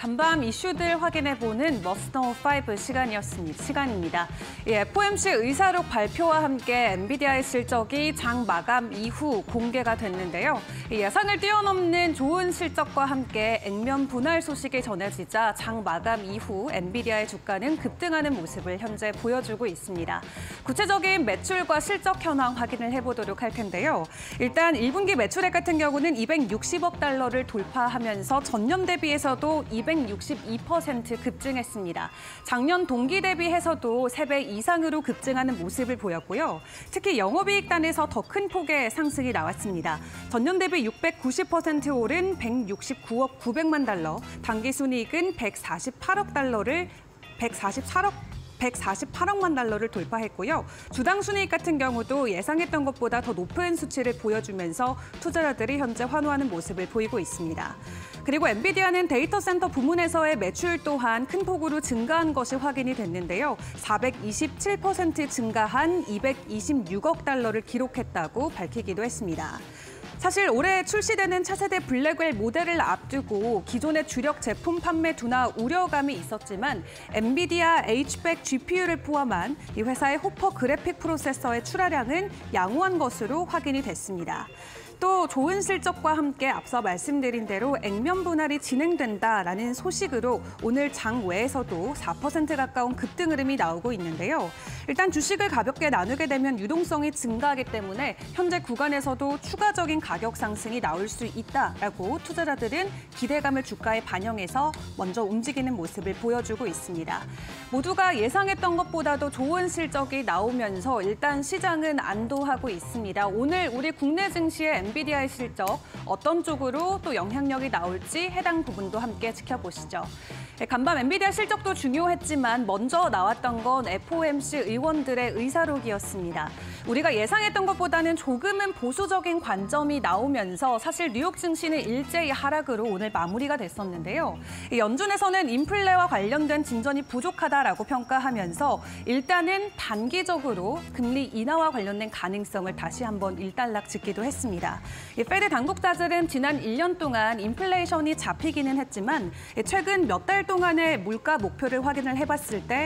간밤 이슈들 확인해보는 머스트노 5 시간입니다. FOMC 의사록 발표와 함께 엔비디아의 실적이 장 마감 이후 공개가 됐는데요. 예상을 뛰어넘는 좋은 실적과 함께 액면 분할 소식이 전해지자 장 마감 이후 엔비디아의 주가는 급등하는 모습을 현재 보여주고 있습니다. 구체적인 매출과 실적 현황 확인을 해보도록 할 텐데요. 일단 1분기 매출액 같은 경우는 260억 달러를 돌파하면서 전년 대비해서도 262% 급증했습니다. 작년 동기 대비해서도 3배 이상으로 급증하는 모습을 보였고요. 특히 영업이익단에서 더 큰 폭의 상승이 나왔습니다. 전년 대비 690% 오른 169억 900만 달러, 당기순이익은 148억만 달러를 돌파했고요. 주당 순이익 같은 경우도 예상했던 것보다 더 높은 수치를 보여주면서 투자자들이 현재 환호하는 모습을 보이고 있습니다. 그리고 엔비디아는 데이터 센터 부문에서의 매출 또한 큰 폭으로 증가한 것이 확인이 됐는데요. 427% 증가한 226억 달러를 기록했다고 밝히기도 했습니다. 사실 올해 출시되는 차세대 블랙웰 모델을 앞두고 기존의 주력 제품 판매 둔화 우려감이 있었지만 엔비디아 H100 GPU를 포함한 이 회사의 호퍼 그래픽 프로세서의 출하량은 양호한 것으로 확인이 됐습니다. 또 좋은 실적과 함께 앞서 말씀드린 대로 액면 분할이 진행된다라는 소식으로 오늘 장 외에서도 4% 가까운 급등 흐름이 나오고 있는데요. 일단 주식을 가볍게 나누게 되면 유동성이 증가하기 때문에 현재 구간에서도 추가적인 가격 상승이 나올 수 있다라고 투자자들은 기대감을 주가에 반영해서 먼저 움직이는 모습을 보여주고 있습니다. 모두가 예상했던 것보다도 좋은 실적이 나오면서 일단 시장은 안도하고 있습니다. 오늘 우리 국내 증시의 엔비디아의 실적 어떤 쪽으로 또 영향력이 나올지 해당 부분도 함께 지켜보시죠. 간밤 엔비디아 실적도 중요했지만 먼저 나왔던 건 FOMC 의원들의 의사록이었습니다. 우리가 예상했던 것보다는 조금은 보수적인 관점이 나오면서 사실 뉴욕 증시는 일제히 하락으로 오늘 마무리가 됐었는데요. 연준에서는 인플레와 관련된 진전이 부족하다라고 평가하면서 일단은 단기적으로 금리 인하와 관련된 가능성을 다시 한번 일단락 짓기도 했습니다. 페드 당국자들은 지난 1년 동안 인플레이션이 잡히기는 했지만 최근 몇 달 동안의 물가 목표를 확인을 해봤을 때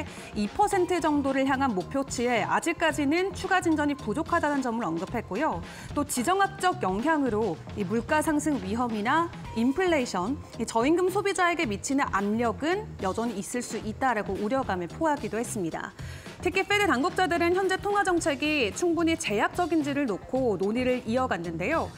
2% 정도를 향한 목표치에 아직까지는 추가 진전이 부족하다는 점을 언급했고요. 또 지정학적 영향으로 이 물가 상승 위험이나 인플레이션, 저임금 소비자에게 미치는 압력은 여전히 있을 수 있다라고 우려감을 포하기도 했습니다. 특히 페드 당국자들은 현재 통화 정책이 충분히 제약적인지를 놓고 논의를 이어갔는데요.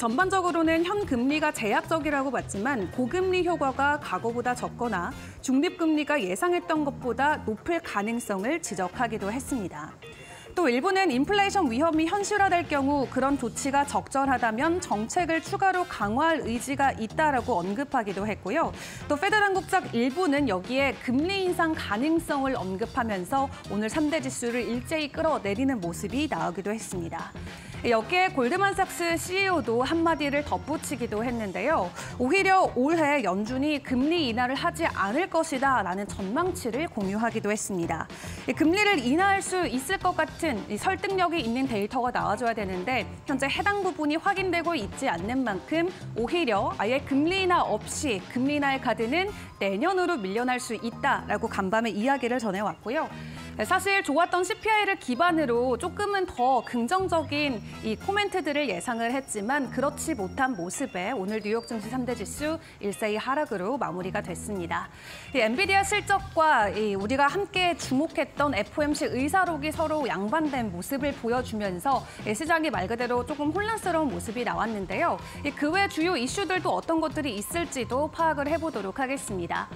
전반적으로는 현 금리가 제약적이라고 봤지만 고금리 효과가 과거보다 적거나 중립금리가 예상했던 것보다 높을 가능성을 지적하기도 했습니다. 또 일부는 인플레이션 위험이 현실화될 경우 그런 조치가 적절하다면 정책을 추가로 강화할 의지가 있다라고 언급하기도 했고요. 또 페드 당국자 일부는 여기에 금리 인상 가능성을 언급하면서 오늘 3대 지수를 일제히 끌어내리는 모습이 나오기도 했습니다. 여기에 골드만삭스 CEO도 한마디를 덧붙이기도 했는데요. 오히려 올해 연준이 금리 인하를 하지 않을 것이다라는 전망치를 공유하기도 했습니다. 금리를 인하할 수 있을 것 같은 설득력이 있는 데이터가 나와줘야 되는데 현재 해당 부분이 확인되고 있지 않는 만큼 오히려 아예 금리 인하 없이 금리 인하의 카드는 내년으로 밀려날 수 있다라고 간밤에 이야기를 전해왔고요. 사실 좋았던 CPI를 기반으로 조금은 더 긍정적인 이 코멘트들을 예상을 했지만 그렇지 못한 모습에 오늘 뉴욕 증시 3대 지수 일세히 하락으로 마무리가 됐습니다. 엔비디아 실적과 우리가 함께 주목했던 FOMC 의사록이 서로 양반된 모습을 보여주면서 시장이 말 그대로 조금 혼란스러운 모습이 나왔는데요. 그 외 주요 이슈들도 어떤 것들이 있을지도 파악을 해보도록 하겠습니다.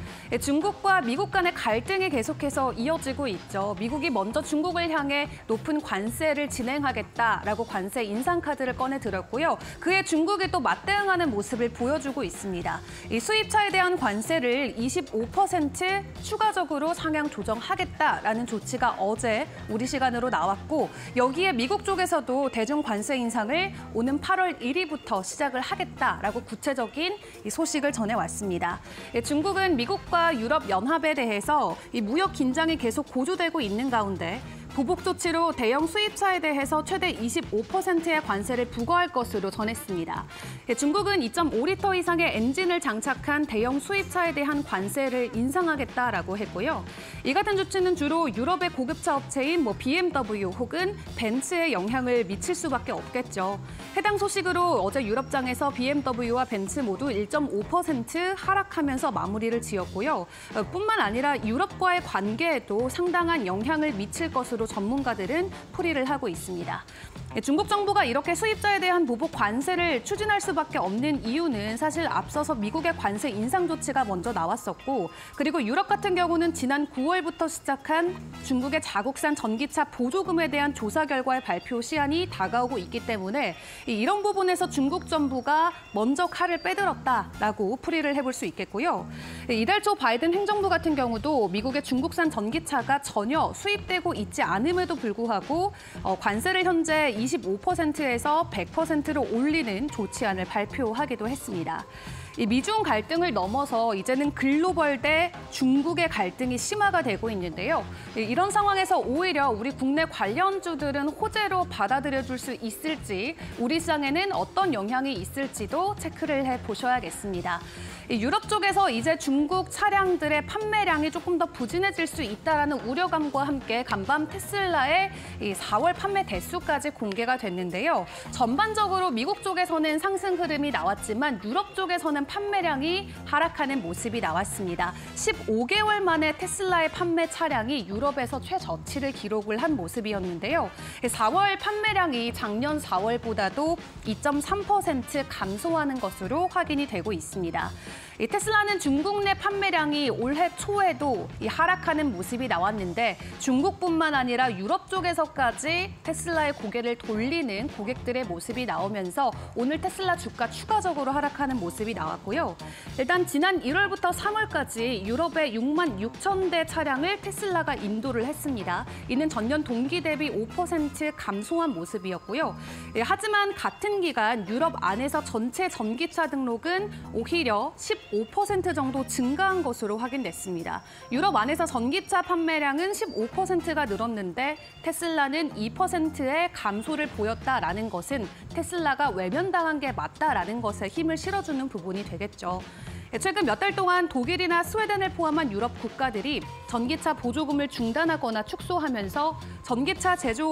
중국과 미국 간의 갈등이 계속해서 이어지고 있죠. 미국이 먼저 중국을 향해 높은 관세를 진행하겠다라고 관세 인상 카드를 꺼내 들었고요. 그에 중국이 또 맞대응하는 모습을 보여주고 있습니다. 이 수입차에 대한 관세를 25% 추가적으로 상향 조정하겠다라는 조치가 어제 우리 시간으로 나왔고 여기에 미국 쪽에서도 대중 관세 인상을 오는 8월 1일부터 시작을 하겠다라고 구체적인 이 소식을 전해왔습니다. 중국은 미국과 유럽 연합에 대해서 이 무역 긴장이 계속 고조되고 있는 가운데 보복 조치로 대형 수입차에 대해서 최대 25%의 관세를 부과할 것으로 전했습니다. 중국은 2.5리터 이상의 엔진을 장착한 대형 수입차에 대한 관세를 인상하겠다라고 했고요. 이 같은 조치는 주로 유럽의 고급차 업체인 BMW 혹은 벤츠에 영향을 미칠 수밖에 없겠죠. 해당 소식으로 어제 유럽장에서 BMW와 벤츠 모두 1.5% 하락하면서 마무리를 지었고요. 뿐만 아니라 유럽과의 관계에도 상당한 영향을 미칠 것으로 전문가들은 풀이를 하고 있습니다. 중국 정부가 이렇게 수입자에 대한 보복 관세를 추진할 수밖에 없는 이유는 사실 앞서서 미국의 관세 인상 조치가 먼저 나왔었고, 그리고 유럽 같은 경우는 지난 9월부터 시작한 중국의 자국산 전기차 보조금에 대한 조사 결과의 발표 시한이 다가오고 있기 때문에 이런 부분에서 중국 정부가 먼저 칼을 빼들었다라고 풀이를 해볼 수 있겠고요. 이달 초 바이든 행정부 같은 경우도 미국의 중국산 전기차가 전혀 수입되고 있지 않음에도 불구하고 관세를 현재 25%에서 100%로 올리는 조치안을 발표하기도 했습니다. 이 미중 갈등을 넘어서 이제는 글로벌 대 중국의 갈등이 심화가 되고 있는데요. 이런 상황에서 오히려 우리 국내 관련주들은 호재로 받아들여줄 수 있을지, 우리 시장에는 어떤 영향이 있을지도 체크를 해보셔야겠습니다. 유럽 쪽에서 이제 중국 차량들의 판매량이 조금 더 부진해질 수 있다는 우려감과 함께 간밤 테슬라의 4월 판매 대수까지 공개가 됐는데요. 전반적으로 미국 쪽에서는 상승 흐름이 나왔지만 유럽 쪽에서는 판매량이 하락하는 모습이 나왔습니다. 15개월 만에 테슬라의 판매 차량이 유럽에서 최저치를 기록을 한 모습이었는데요. 4월 판매량이 작년 4월보다도 2.3% 감소하는 것으로 확인이 되고 있습니다. 이 테슬라는 중국 내 판매량이 올해 초에도 하락하는 모습이 나왔는데 중국뿐만 아니라 유럽 쪽에서까지 테슬라의 고개를 돌리는 고객들의 모습이 나오면서 오늘 테슬라 주가 추가적으로 하락하는 모습이 나왔고요. 일단 지난 1월부터 3월까지 유럽의 6만 6천 대 차량을 테슬라가 인도를 했습니다. 이는 전년 동기 대비 5% 감소한 모습이었고요. 하지만 같은 기간 유럽 안에서 전체 전기차 등록은 오히려 15% 정도 증가한 것으로 확인됐습니다. 유럽 안에서 전기차 판매량은 15%가 늘었는데 테슬라는 2%의 감소를 보였다라는 것은 테슬라가 외면당한 게 맞다라는 것에 힘을 실어주는 부분이 되겠죠. 최근 몇 달 동안 독일이나 스웨덴을 포함한 유럽 국가들이 전기차 보조금을 중단하거나 축소하면서 전기차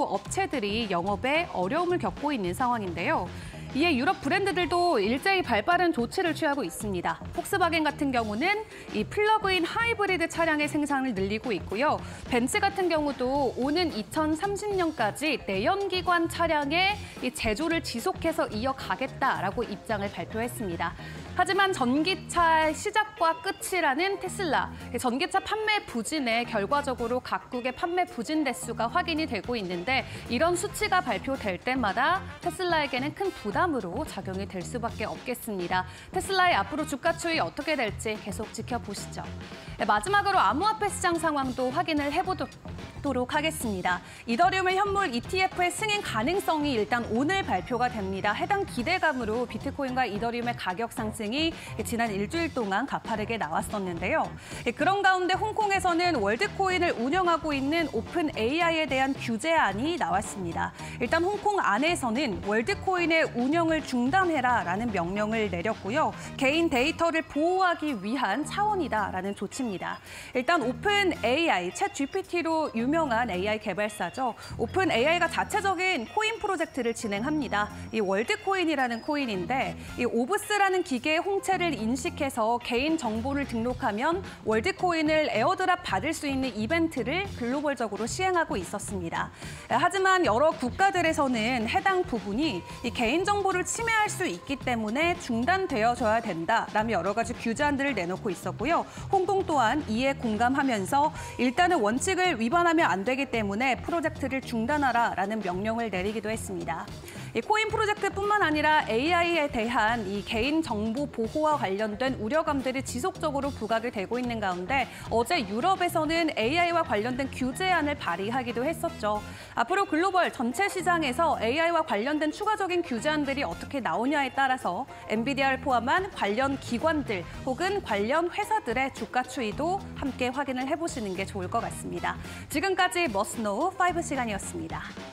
제조업체들이 영업에 어려움을 겪고 있는 상황인데요. 이에 유럽 브랜드들도 일제히 발빠른 조치를 취하고 있습니다. 폭스바겐 같은 경우는 이 플러그인 하이브리드 차량의 생산을 늘리고 있고요. 벤츠 같은 경우도 오는 2030년까지 내연기관 차량의 이 제조를 지속해서 이어가겠다라고 입장을 발표했습니다. 하지만 전기차의 시작과 끝이라는 테슬라, 전기차 판매 부진에 결과적으로 각국의 판매 부진 대수가 확인이 되고 있는데 이런 수치가 발표될 때마다 테슬라에게는 큰 부담으로 작용이 될 수밖에 없겠습니다. 테슬라의 앞으로 주가 추이 어떻게 될지 계속 지켜보시죠. 마지막으로 암호화폐 시장 상황도 확인을 해보도록 하겠습니다. 이더리움의 현물 ETF의 승인 가능성이 일단 오늘 발표가 됩니다. 해당 기대감으로 비트코인과 이더리움의 가격 상승이 지난 일주일 동안 가파르게 나왔었는데요. 그런 가운데 홍콩에서는 월드코인을 운영하고 있는 오픈 AI에 대한 규제안이 나왔습니다. 일단 홍콩 안에서는 월드코인의 운영을 중단해라라는 명령을 내렸고요. 개인 데이터를 보호하기 위한 차원이다라는 조치입니다. 일단 오픈 AI, 챗 GPT로 유명한 AI 개발사죠. 오픈 AI가 자체적인 코인 프로젝트를 진행합니다. 이 월드코인이라는 코인인데 이 오브스라는 기계의 홍채를 인식해서 개인 정보를 등록하면 월드코인을 에어드랍 받을 수 있는 이벤트를 글로벌적으로 시행하고 있었습니다. 하지만 여러 국가들에서는 해당 부분이 이 개인정보를 침해할 수 있기 때문에 중단되어져야 된다라며 여러 가지 규제안들을 내놓고 있었고요. 홍콩 또한 이에 공감하면서 일단은 원칙을 위반하면 안 되기 때문에 프로젝트를 중단하라라는 명령을 내리기도 했습니다. 이 코인 프로젝트뿐만 아니라 AI에 대한 이 개인 정보 보호와 관련된 우려감들이 지속적으로 부각이 되고 있는 가운데 어제 유럽에서는 AI와 관련된 규제안을 발의하기도 했었죠. 앞으로 글로벌 전체 시장에서 AI와 관련된 추가적인 규제안들이 어떻게 나오냐에 따라서 엔비디아를 포함한 관련 기관들 혹은 관련 회사들의 주가 추이도 함께 확인을 해보시는 게 좋을 것 같습니다. 지금까지 머스노우 5 시간이었습니다.